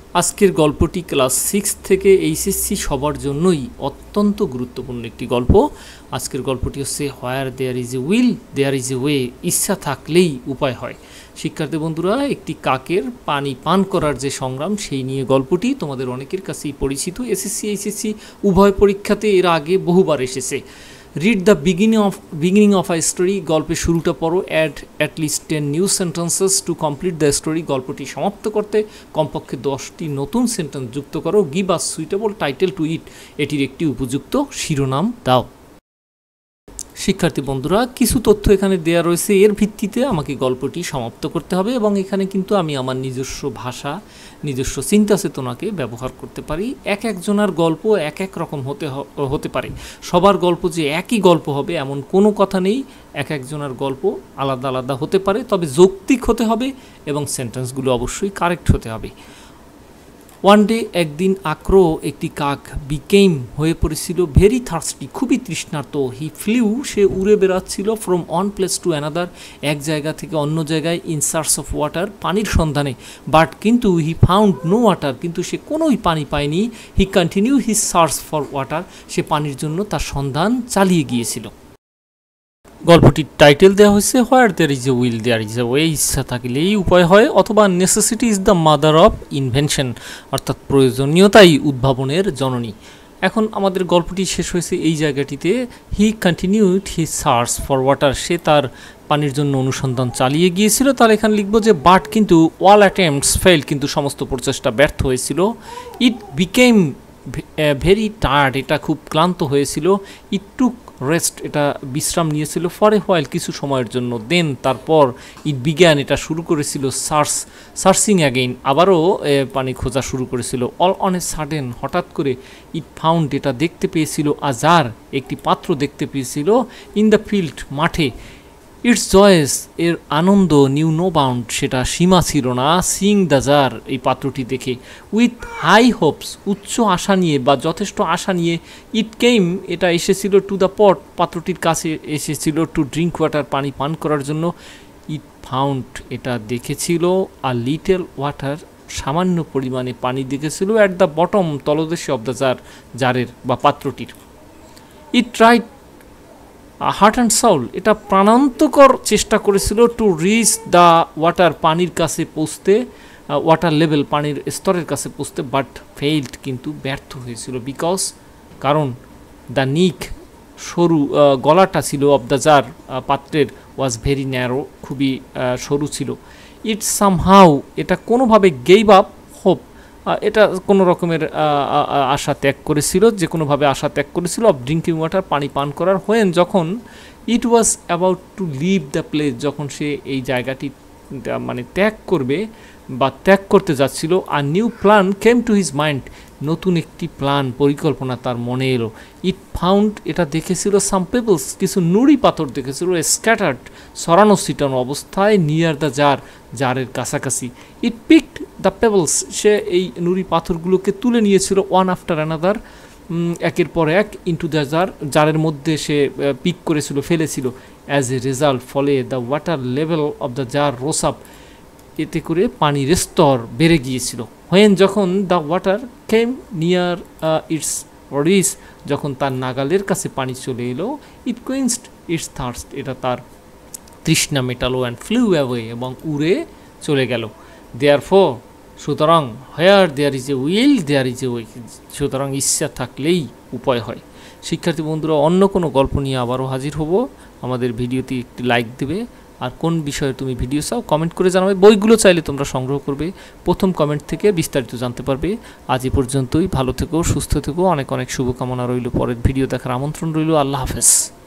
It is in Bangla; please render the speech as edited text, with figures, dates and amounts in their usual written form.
আজকের গল্পটি ক্লাস 6 থেকে এইচএসসি সবার জন্যই অত্যন্ত গুরুত্বপূর্ণ একটি গল্প। আজকের গল্পটি হচ্ছে where there is a will there is a way, ইচ্ছা থাকলেই উপায় হয়। শিক্ষার্থী বন্ধুরা, একটি কাকের পানি পান করার যে সংগ্রাম সেই নিয়ে গল্পটি তোমাদের অনেকের কাছেই পরিচিত। এসএসসি এইচএসসি উভয় পরীক্ষাতে এর আগে বহুবার এসেছে। Read the beginning of a story, গল্পের শুরুটা পড়ো। At least 10 new sentences to complete the story, গল্পটি সমাপ্ত করতে কমপক্ষে 10টি নতুন সেন্টেন্স যুক্ত করো। Give a suitable title to it, এটির একটি উপযুক্ত শিরোনাম দাও। শিক্ষার্থী বন্ধুরা, কিছু তথ্য এখানে দেওয়া রয়েছে, এর ভিত্তিতে আমাকে গল্পটি সমাপ্ত করতে হবে এবং এখানে কিন্তু আমি আমার নিজস্ব ভাষা, নিজস্ব চিন্তা চেতনাকে ব্যবহার করতে পারি। এক একজনের গল্প এক এক রকম হতে পারে, সবার গল্প যে একই গল্প হবে এমন কোনো কথা নেই। এক একজনের গল্প আলাদা আলাদা হতে পারে, তবে যৌক্তিক হতে হবে এবং সেন্টেন্সগুলো অবশ্যই কারেক্ট হতে হবে। ওয়ান ডে, একদিন আক্রো একটি কাক বিকেম হয়ে পড়েছিল ভেরি থার্স্টি, খুবই তৃষ্ণার্ত। হি ফ্লিউ, সে উড়ে বেড়াচ্ছিল from one place to another, এক জায়গা থেকে অন্য জায়গায়, ইন সার্চ অফ ওয়াটার, পানির সন্ধানে। বাট কিন্তু হি ফাউন্ড নো ওয়াটার, কিন্তু সে কোনোই পানি পায়নি। He continue his search for water, সে পানির জন্য তার সন্ধান চালিয়ে গিয়েছিল। গল্পটির টাইটেল দেওয়া হয়েছে where there is a will there is a way, ইচ্ছা থাকলেই উপায় হয়, অথবা necessity is the mother of invention, অর্থাৎ প্রয়োজনীয়তাই উদ্ভাবনের জননী। এখন আমাদের গল্পটি শেষ হয়েছে এই জায়গাটিতে। He continued his search for water, সে তার পানির জন্য অনুসন্ধান চালিয়ে গিয়েছিল। তাহলে এখানে লিখব যে বাট কিন্তু অল অ্যাটেম্পটস ফেইল, কিন্তু সমস্ত প্রচেষ্টা ব্যর্থ হয়েছিল। ইট বিকেম ভেরি টায়ার্ড, এটা খুব ক্লান্ত হয়েছিল। ইট টুক রেস্ট, এটা বিশ্রাম নিয়েছিল। ফর এ হোয়াইল, কিছু সময়ের জন্য। দেন, তারপর। ইট বিজ্ঞান, এটা শুরু করেছিল। সার্চিং অ্যাগেইন, আবারও পানি খোঁজা শুরু করেছিল। অল অন এ সাডেন, হঠাৎ করে। ইট ফাউন্ড, এটা দেখতে পেয়েছিল। আ জার, একটি পাত্র দেখতে পেয়েছিল। ইন দ্য ফিল্ড, মাঠে। ইটস জয়েস, এর আনন্দ নিউ নো বাউন্ড, সেটা সীমা ছিল না। সিং দ্য জার, এই পাত্রটি দেখে। উইথ হাই হোপস, উচ্চ আশা নিয়ে বা যথেষ্ট আশা নিয়ে। ইট কেম, এটা এসেছিল। টু দ্য পট, পাত্রটির কাছে এসেছিল। টু ড্রিঙ্ক ওয়াটার, পানি পান করার জন্য। ইট ফাউন্ড, এটা দেখেছিল। আ লিটল ওয়াটার, সামান্য পরিমাণে পানি দেখেছিল। অ্যাট দ্য বটম, তলদেশে। অব দ্য জার, জারের বা পাত্রটির। It tried heart and soul, এটা প্রাণান্তকর চেষ্টা করেছিল। টু রিচ দ্য ওয়াটার, পানির কাছে পৌঁছতে। ওয়াটার লেভেল, পানির স্তরের কাছে পৌঁছতে। বাট ফেইল্ড, কিন্তু ব্যর্থ হয়েছিল। বিকজ, কারণ। দ্য নিক, সরু গলাটা ছিল। অব দ্য জার, পাত্রের। ওয়াজ ভেরি ন্যারো, খুবই সরু ছিল। ইট সামহাউ, এটা কোনোভাবে গেভ আপ হোপ, এটা কোনো রকমের আশা ত্যাগ করেছিল, যে কোনোভাবে আশা ত্যাগ করেছিল। অফ ড্রিঙ্কিং ওয়াটার, পানি পান করার। হোয়েন, যখন। It was about to leave the place, যখন সে এই জায়গাটি মানে ত্যাগ করবে বা ত্যাগ করতে যাচ্ছিল। A new plan came to his mind, নতুন একটি প্ল্যান, পরিকল্পনা তার মনে এলো। ইট ফাউন্ড, এটা দেখেছিল। সাম পেবলস, কিছু নুড়ি পাথর দেখেছিল। স্ক্যাটার্ড, সরানো ছিটানো অবস্থায়। নিয়ার দ্য জার, জারের কাছাকাছি। ইট পিকড দ্য পেবলস, সে এই নুড়ি পাথরগুলোকে তুলে নিয়েছিল। ওয়ান আফটার অ্যানাদার, একের পর এক। ইন্টু দ্য জার, জারের মধ্যে সে পিক করেছিল, ফেলেছিল। অ্যাজ এ রেজাল্ট, ফলে। The water level of the jar rose up, এতে করে পানির স্তর বেড়ে গিয়েছিল। হোয়েন, যখন। The water came near its reach, যখন তার নাগালের কাছে পানি চলে এলো। ইট কুইন্সড ইটস থার্স্ট, এটা তার তৃষ্ণা মেটালো। অ্যান্ড ফ্লিউ অ্যাওয়ে, এবং উড়ে চলে গেল। দেয়ারফর, সুতরাং। Where there is a will there is a way, সুতরাং ইচ্ছা থাকলেই উপায় হয়। শিক্ষার্থী বন্ধুরা, অন্য কোনো গল্প নিয়ে আবারও হাজির হব। আমাদের ভিডিওটি একটি লাইক দেবে, আর কোন বিষয়ে তুমি ভিডিও চাও কমেন্ট করে জানাবে। বইগুলো চাইলে তোমরা সংগ্রহ করবে, প্রথম কমেন্ট থেকে বিস্তারিত জানতে পারবে। আজ এ পর্যন্তই, ভালো থেকো, সুস্থ থেকো, অনেক অনেক শুভকামনা রইল। পরের ভিডিও দেখার আমন্ত্রণ রইল। আল্লাহ হাফেজ।